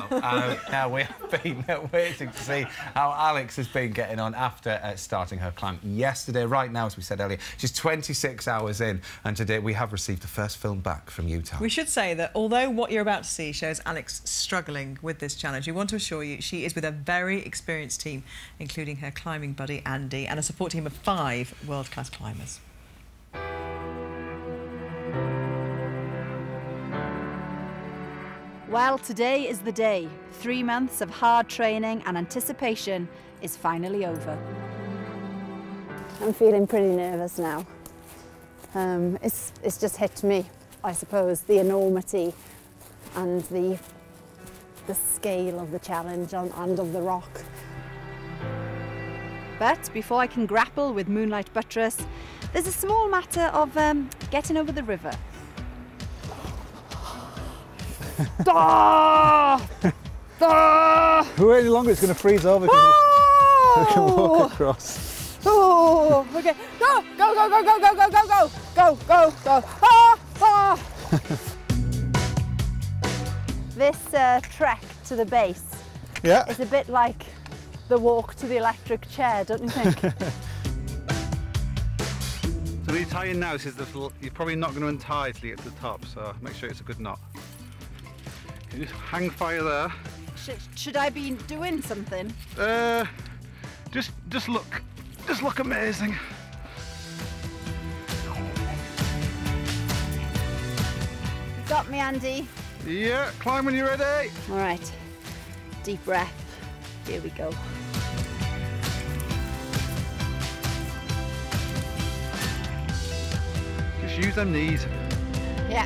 have. Now we have been waiting to see how Alex has been getting on after starting her climb yesterday. Right now, as we said earlier, she's 26 hours in, and today we have received the first film back from Utah. We should say that although what you're about to see shows Alex struggling with this challenge, we want to assure you she is with a very experienced team, including her climbing buddy Andy and a support team of 5 world-class climbers. Well, today is the day. 3 months of hard training and anticipation is finally over. I'm feeling pretty nervous now. It's just hit me, I suppose, the enormity and the scale of the challenge and of the rock. But before I can grapple with Moonlight Buttress, there's a small matter of getting over the river. Wait any longer, it's going to freeze over. We can walk across. Oh, okay. Go, go, go, go, go, go, go, go, go, go, go, go. This trek to the base is a bit like the walk to the electric chair, don't you think? So when you tie in now, this is the little, you're probably not going to untie till you get to the top, so make sure it's a good knot. You just hang fire there. Should I be doing something? Just look amazing. You got me, Andy. Yeah, climb when you're ready. All right, deep breath. Here we go. Just use them knees. Yeah.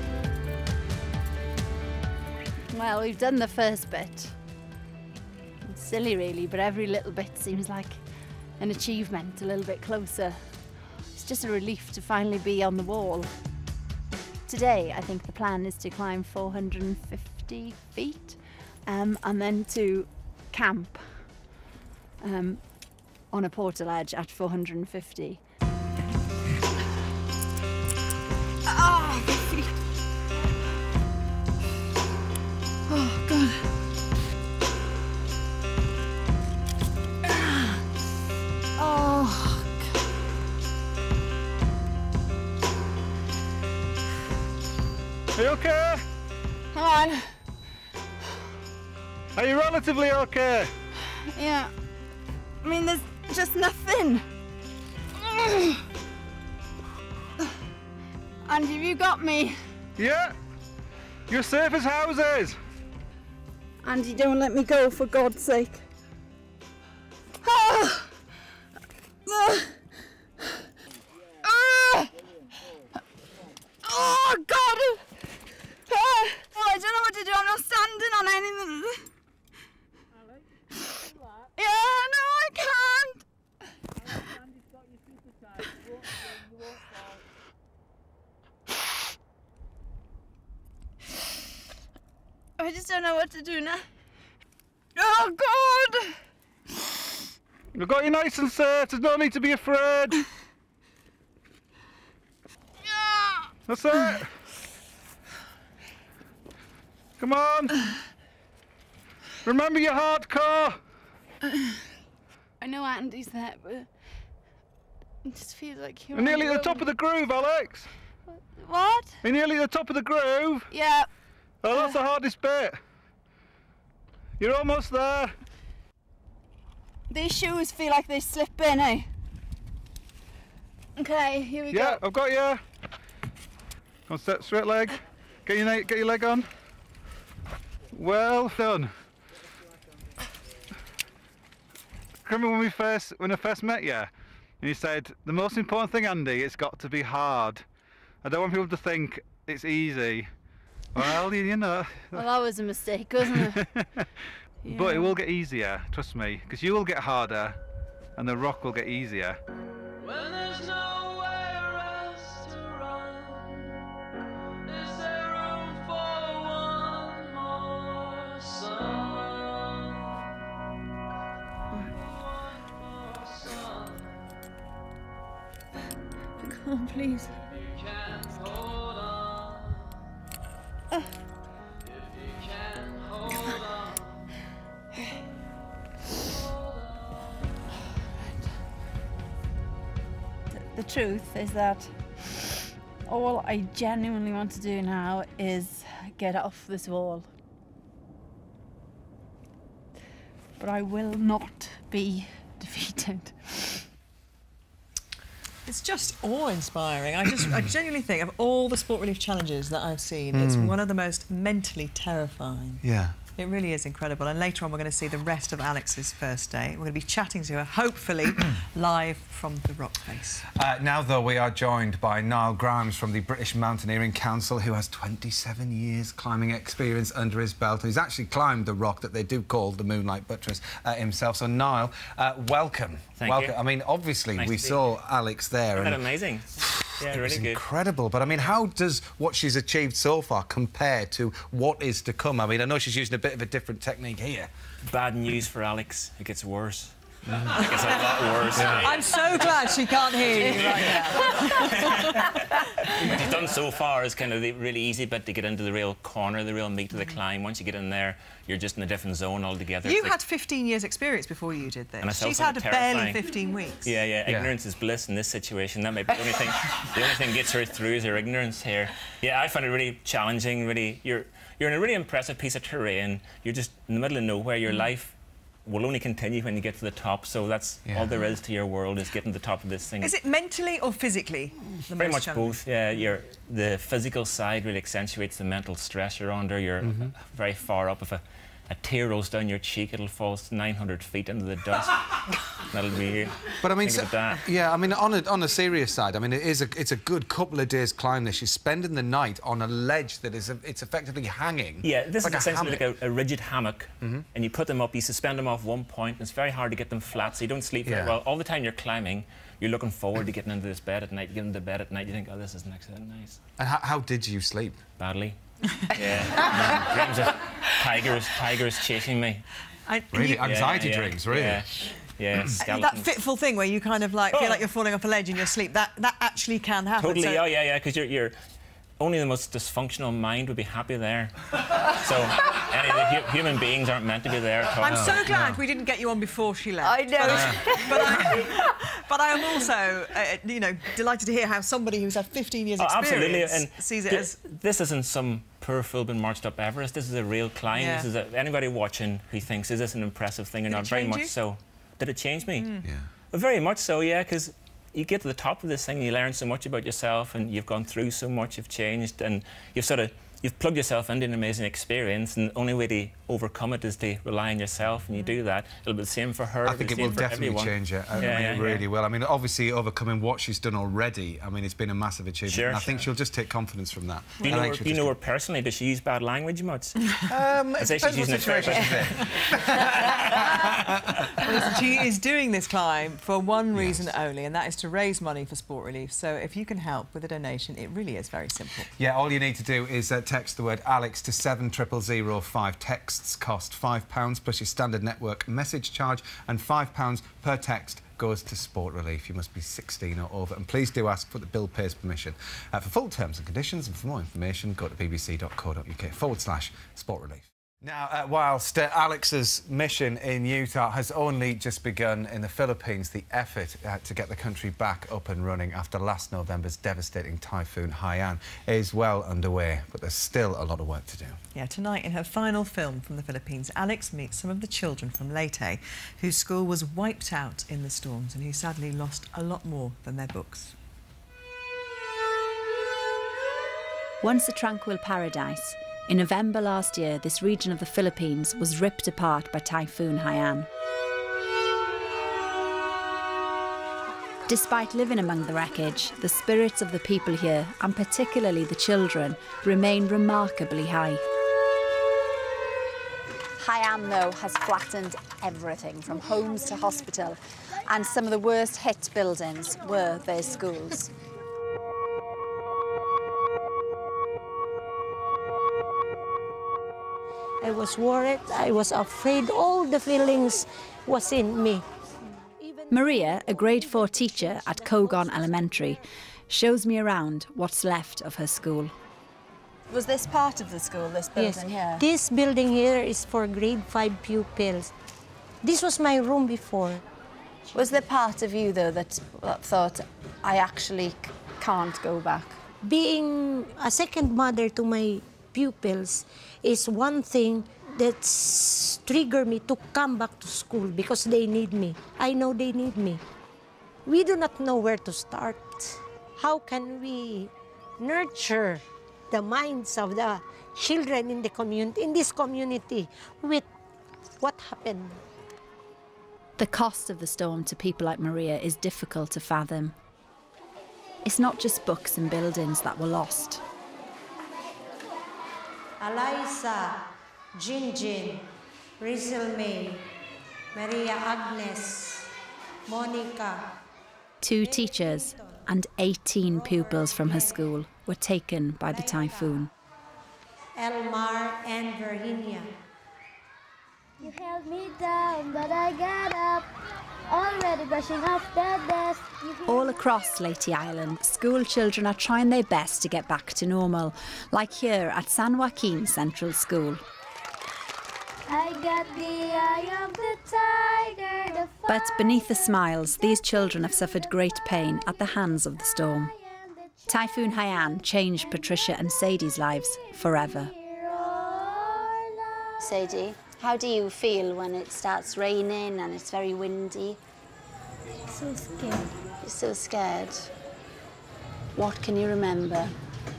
Well, we've done the first bit. It's silly, really, but every little bit seems like an achievement, a little bit closer. It's just a relief to finally be on the wall. Today, I think the plan is to climb 450 feet and then to camp on a portaledge at 450. Oh, my feet. Oh, God. Oh, Are you okay? come on. Are you relatively okay? Yeah. I mean, there's just nothing. Andy, have you got me? Yeah. You're safe as houses. Andy, don't let me go, for God's sake. Ah! Ah! Ah! Oh, God! Ah! Oh, I don't know what to do. I'm not standing on anything. Yeah, no, I can't. I just don't know what to do now. Oh, God! We've got you nice and safe. There's no need to be afraid. That's it. Come on. Remember your hardcore. I know Andy's there, but it just feels like you're We're nearly at the top of the groove, Alex. What? We're nearly at the top of the groove. Yeah. Oh, that's the hardest bit. You're almost there. These shoes feel like they slip in, eh? Okay, here we go. Yeah, I've got you. Come on, step straight leg. Get your leg on. Well done. Remember when I first met you, and you said the most important thing, Andy, it's got to be hard. I don't want people to think it's easy. Well, you know. Well, that was a mistake, wasn't it? Yeah. But it will get easier, trust me, because you will get harder, and the rock will get easier. When there's nowhere else to run, is there room for one more sun? One more sun. Come on, please. If you can hold on, if you can hold on. truth is that all I genuinely want to do now is get off this wall. But I will not be defeated. It's just awe-inspiring. I genuinely think of all the Sport Relief challenges that I've seen, it's one of the most mentally terrifying. Yeah. It really is incredible. And later on, we're going to see the rest of Alex's first day. We're going to be chatting to her, hopefully, live from the rock face. Now, though, we are joined by Niall Grimes from the British Mountaineering Council, who has 27 years climbing experience under his belt. He's actually climbed the rock that they do call the Moonlight Buttress himself. So, Niall, welcome. Thank you. I mean, obviously, Nice we to be saw Alex there. Isn't that and amazing? Yeah, it really was good. incredible. But, I mean, how does what she's achieved so far compare to what is to come? I mean, I know she's using a bit of a different technique here. Bad news for Alex. It gets worse. It gets a lot worse. I'm so glad she can't hear you right now. What she's done so far is kind of the really easy bit to get into the real corner, the real meat of the climb. Once you get in there, you're just in a different zone altogether. You It's like- had 15 years' experience before you did And I this. still She's find had it barely terrifying. 15 weeks. Yeah, Yeah. ignorance is bliss in this situation. That might be the only thing. The only thing gets her through is her ignorance here. Yeah, I find it really challenging. Really, you're in a really impressive piece of terrain. You're just in the middle of nowhere. Your life will only continue when you get to the top. So that's all there is to your world, is getting to the top of this thing. Is it mentally or physically the Very most much challenging? both. Yeah, the physical side really accentuates the mental stress you're under. You're very far up. If a tear rolls down your cheek, it'll fall 900 feet into the dust. That'll be. But I mean, think about that. yeah, I mean, on a serious side, I mean, it's a good couple of days climb. This she's spending the night on a ledge that is it's effectively hanging. Yeah, this like is essentially hammock. like a rigid hammock, and you put them up. You suspend them off one point. And it's very hard to get them flat, so you don't sleep very Yeah. well. All the time you're climbing, you're looking forward to getting into this bed at night. You get into bed at night, you think, oh, this is actually nice. And how did you sleep? Badly. Yeah. Dreams of tigers chasing me. Really, anxiety yeah, dreams, really. Yeah. Yeah, That skeletons. fitful thing where you kind of like feel like you're falling off a ledge in your sleep, that actually can happen. Totally, So oh yeah, because you're only the most dysfunctional mind would be happy there. So any of the human beings aren't meant to be there at all. I'm so glad we didn't get you on before she left. I know. But I'm also, you know, delighted to hear how somebody who's had 15 years Absolutely, experience and sees it as... this isn't some poor fool been marched up Everest. This is a real climb. Yeah. This is anybody watching who thinks, is this an impressive thing or Did it not? Very change much you? so. Did it change me? Yeah. Well, very much so, yeah, because you get to the top of this thing, you learn so much about yourself, and you've gone through so much, you've changed, and you've plugged yourself into an amazing experience, and the only way to overcome it is to rely on yourself, and you do that. It'll be the same for her. I think it will definitely change it. I mean, it really will. I mean, obviously, overcoming what she's done already, I mean, it's been a massive achievement. Sure, and I think she'll just take confidence from that. Do you know her personally? Does she use bad language much? I say she's using it very Listen, she is doing this climb for one reason only, and that is to raise money for Sport Relief. So if you can help with a donation, it really is very simple. Yeah, all you need to do is text the word Alex to 70005. Texts cost £5 plus your standard network message charge, and £5 per text goes to Sport Relief. You must be 16 or over, and please do ask for the bill pays permission. For full terms and conditions and for more information, go to bbc.co.uk/Sport Relief. Now, whilst Alex's mission in Utah has only just begun in the Philippines, the effort to get the country back up and running after last November's devastating typhoon Haiyan is well underway, but there's still a lot of work to do. Yeah, tonight in her final film from the Philippines, Alex meets some of the children from Leyte whose school was wiped out in the storms and who sadly lost a lot more than their books. Once a tranquil paradise, in November last year, this region of the Philippines was ripped apart by Typhoon Haiyan. Despite living among the wreckage, the spirits of the people here, and particularly the children, remain remarkably high. Haiyan, though, has flattened everything, from homes to hospital, and some of the worst hit buildings were their schools. I was worried, I was afraid, all the feelings was in me. Maria, a grade 4 teacher at Kogon Elementary, shows me around what's left of her school. Was this part of the school, this building here? This building here is for grade 5 pupils. This was my room before. Was there part of you, though, that thought, I actually can't go back? Being a second mother to my pupils is one thing that's triggered me to come back to school because they need me. I know they need me. We do not know where to start. How can we nurture the minds of the children in the community, in this community, with what happened? The cost of the storm to people like Maria is difficult to fathom. It's not just books and buildings that were lost. Eliza, Jinjin, Rizal May, Maria Agnes, Monica. 2 teachers and 18 pupils from her school were taken by the typhoon. Elmar and Virginia. You held me down, but I got up, already brushing off the dust. All across Leyte Island, school children are trying their best to get back to normal, like here at San Joaquin Central School. I got the eye of the tiger. But beneath the smiles, these children have suffered great pain at the hands of the storm. Typhoon Haiyan changed Patricia and Sadie's lives forever. Sadie, how do you feel when it starts raining and it's very windy? So scared. You're so scared. What can you remember?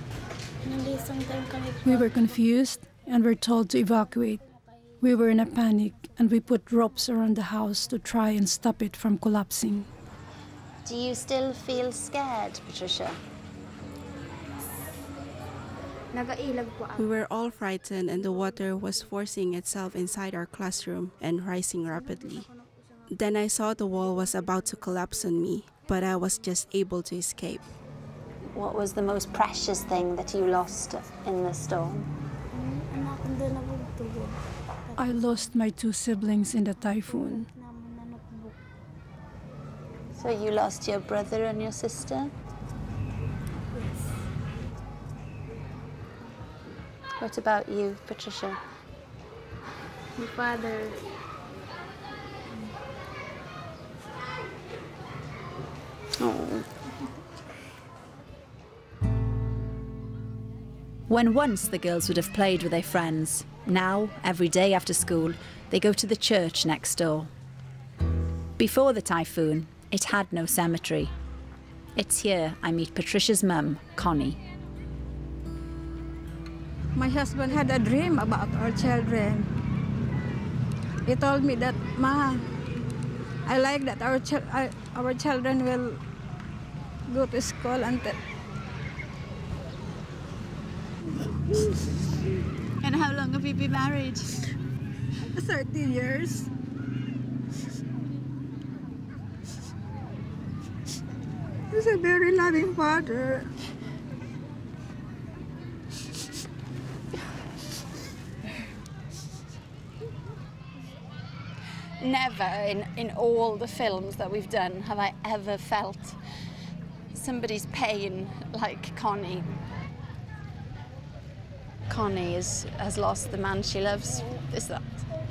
We were confused and were told to evacuate. We were in a panic and we put ropes around the house to try and stop it from collapsing. Do you still feel scared, Patricia? We were all frightened and the water was forcing itself inside our classroom and rising rapidly. Then I saw the wall was about to collapse on me, but I was just able to escape. What was the most precious thing that you lost in the storm? I lost my 2 siblings in the typhoon. So you lost your brother and your sister? Yes. What about you, Patricia? My father. Oh. When once the girls would have played with their friends, now, every day after school, they go to the church next door. Before the typhoon, it had no cemetery. It's here I meet Patricia's mum, Connie. My husband had a dream about our children. He told me that, Ma, I like that our children will go to school and And how long have you been married? 30 years. He's a very loving father. Never in all the films that we've done have I ever felt somebody's pain like Connie. Connie has lost the man she loves. Is that?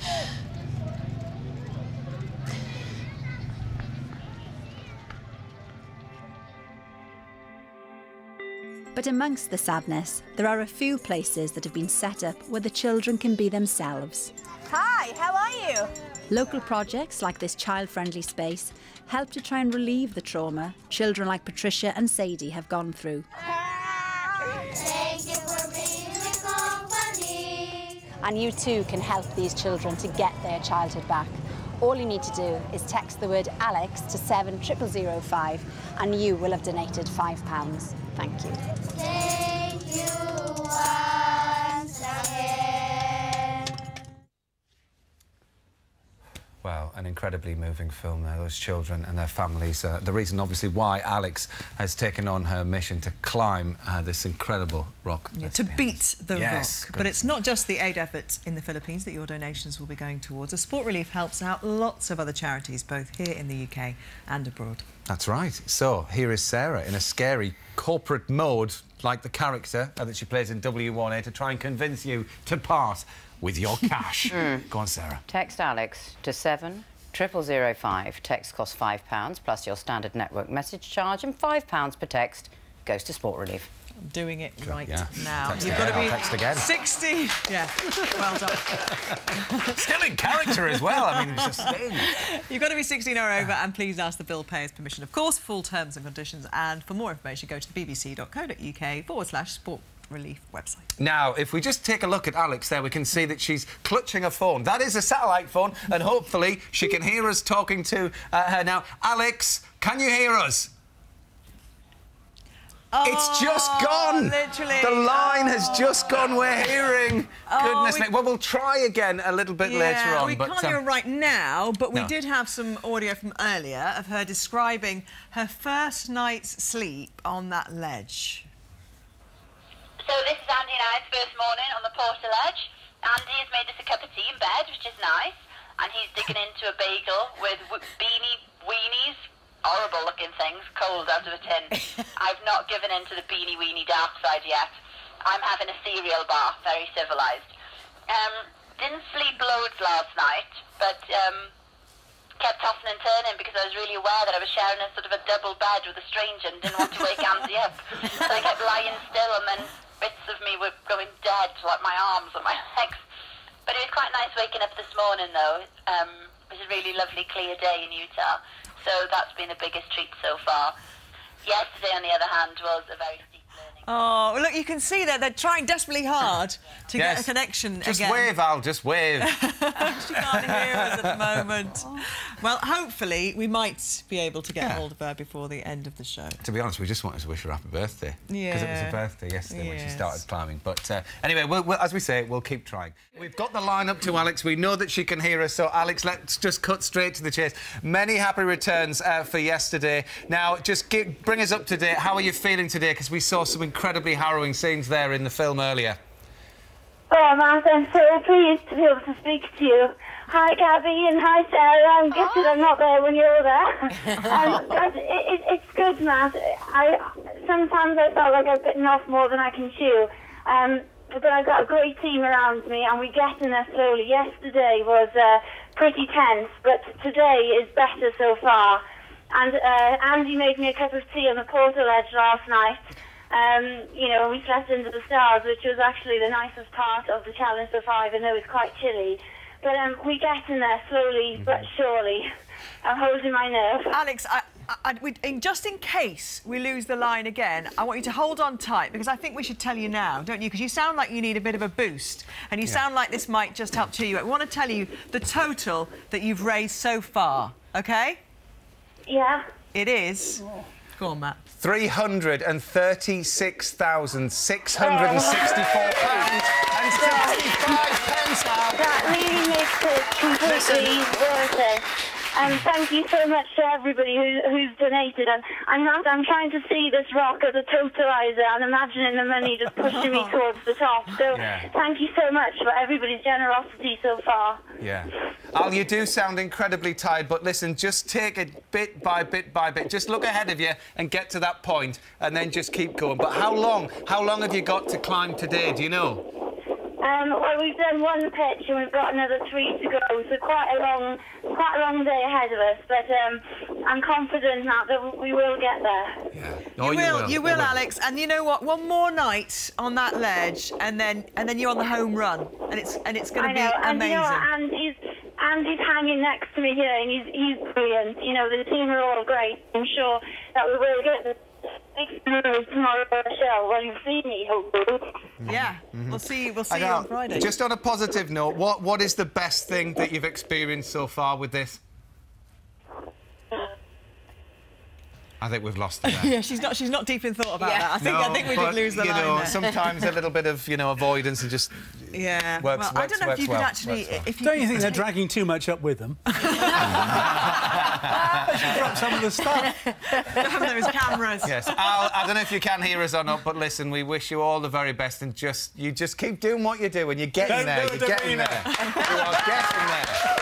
But amongst the sadness, there are a few places that have been set up where the children can be themselves. Hi, how are you? Local projects like this child-friendly space help to try and relieve the trauma children like Patricia and Sadie have gone through. Thank you for being the company. And you too can help these children to get their childhood back. All you need to do is text the word Alex to 70005 and you will have donated £5. Thank you. Thank you once again. Well, an incredibly moving film there, those children and their families. The reason, obviously, why Alex has taken on her mission to climb this incredible rock. Yeah, to beat the yes, rock. But it's not just the aid efforts in the Philippines that your donations will be going towards. The Sport Relief helps out lots of other charities, both here in the UK and abroad. That's right. So, here is Sarah in a scary corporate mode, like the character that she plays in W1A, to try and convince you to part with your cash. Go on, Sarah. Text Alex to 0005. Text costs £5 plus your standard network message charge, and £5 per text goes to Sport Relief. I'm doing it right now. Text You've again, got to be I'll text again. 60. Yeah, well done. Still in character as well. I mean, it's just staying. You've got to be 16 or over, and please ask the bill payer's permission. Of course, full terms and conditions. And for more information, go to the bbc.co.uk/sport relief website. Now, if we just take a look at Alex there, we can see that she's clutching a phone. That is a satellite phone, and hopefully she can hear us talking to her now. Alex, can you hear us? It's just gone. Literally. The line has just gone. We're hearing. Goodness me. Well, we'll try again a little bit later on. We can't hear it right now, but we did have some audio from earlier of her describing her first night's sleep on that ledge. So this is Andy and I's first morning on the portal ledge. Andy has made us a cup of tea in bed, which is nice, and he's digging into a bagel with beanie weenies. Horrible looking things, cold out of a tin. I've not given in to the beanie weenie dark side yet. I'm having a cereal bath, very civilised. Didn't sleep loads last night, but kept tossing and turning because I was really aware that I was sharing a sort of a double bed with a stranger and didn't want to wake Andy up. So I kept lying still, and then bits of me were going dead, like my arms and my legs. But it was quite nice waking up this morning, though. It was a really lovely, clear day in Utah. So that's been the biggest treat so far. Yesterday, on the other hand, was a very steep learning. Oh, well, look, you can see that they're trying desperately hard to get a connection just again. Just wave, Al, just wave. She can't hear us at the moment. Well, hopefully, we might be able to get hold of her before the end of the show. To be honest, we just wanted to wish her happy birthday. Because it was her birthday yesterday when she started climbing. But anyway, we'll, as we say, we'll keep trying. We've got the line up to Alex. We know that she can hear us. So, Alex, let's just cut straight to the chase. Many happy returns for yesterday. Now, just bring us up to date. How are you feeling today? Because we saw some incredibly harrowing scenes there in the film earlier. Oh, Matt, I'm so pleased to be able to speak to you. Hi, Gabby, and hi, Sarah. I'm gutted I'm not there when you're there. It's good, Matt. Sometimes I felt like I've bitten off more than I can chew. But I've got a great team around me, and we're getting there slowly. Yesterday was pretty tense, but today is better so far. And Andy made me a cup of tea on the portal ledge last night. You know, we slept under the stars, which was actually the nicest part of the challenge so far, even though it's quite chilly. But we're getting there slowly but surely. I'm holding my nerve. Alex, just in case we lose the line again, I want you to hold on tight, because I think we should tell you now, don't you? Because you sound like you need a bit of a boost, and you sound like this might just help cheer you up. We want to tell you the total that you've raised so far, OK? Yeah. It is... Go on, Matt. £336,664.65. That really makes it completely worth it. And thank you so much to everybody who's donated. And I'm trying to see this rock as a totalizer and imagining the money just pushing me towards the top. So thank you so much for everybody's generosity so far. Yeah. Al, you do sound incredibly tired, but listen, just take it bit by bit by bit. Just look ahead of you and get to that point, and then just keep going. But how long have you got to climb today, do you know? Well, we've done one pitch and we've got another 3 to go, so quite a long day ahead of us. But I'm confident now that we will get there. Yeah. You will, Alex. And you know what? One more night on that ledge, and then you're on the home run, and it's going to be amazing. And you know what? Andy's hanging next to me here, and he's brilliant. You know, the team are all great. I'm sure that we will get the tomorrow show when you see me, hopefully. Yeah, we'll see you on Friday. Just on a positive note, what is the best thing that you've experienced so far with this? I think we've lost her there. Yeah, she's not deep in thought about that. I think we did lose the line there. Sometimes a little bit of avoidance and just works. I don't know if you could actually. Don't you think they're dragging too much up with them? They should drop some of the stuff. Those cameras. Yes, Al, I don't know if you can hear us or not, but listen, we wish you all the very best, and you just keep doing what you're doing. You're getting there. You're getting there. You are getting there.